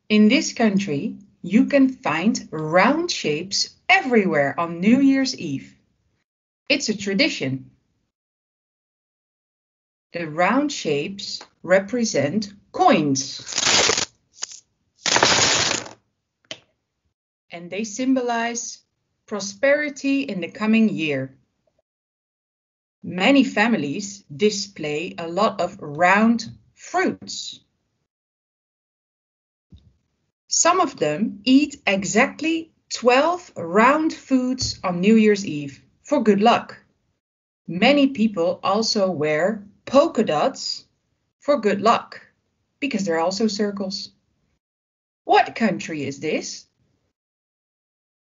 In this country, you can find round shapes everywhere on New Year's Eve. It's a tradition. The round shapes represent coins. And they symbolize prosperity in the coming year. Many families display a lot of round fruits. Some of them eat exactly 12 round foods on New Year's Eve for good luck. Many people also wear polka dots for good luck, because they're also circles. What country is this?